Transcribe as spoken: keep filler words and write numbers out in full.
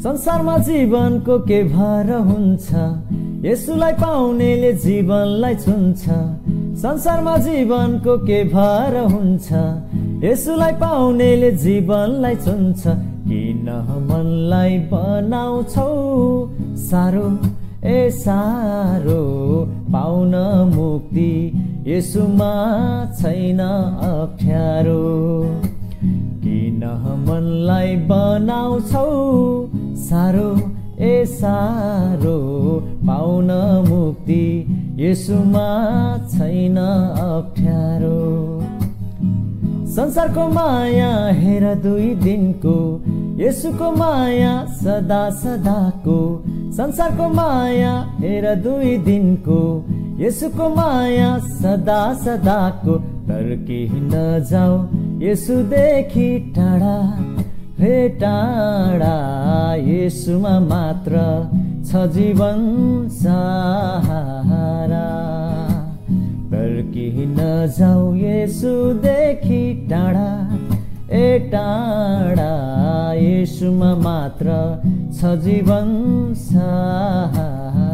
संसारमा जीवनको के भर हुन्छ, यसुलाई पाउनेले जीवनलाई चुन्छ। संसारमा जीवनको के भर हुन्छ, यसुलाई पाउनेले जीवनलाई चुन्छ। किन मनलाई बनाउँछौ सारो, ए सारो, पाउन मुक्ति यसुमा छैन अप्ठ्यारो। किन मनलाई बनाउँछौ सारो, ए सारो, पाउन मुक्ति यसुमा छैन अप्ठ्यारो। संसारको माया हेर दुई दिनको, यसुको माया सदा सदाको। संसारको माया हेर दुई दिनको, यसुको माया सदा सदाको। तर्की नजाऊ यसुदेखि टाढा, हे टाढा, यसुमा मात्र छ जीवन सहारा। तर्की नजाऊ यसुदेखि टाढा, ए टाढा, यसुमा मात्र छ जीवन सहारा।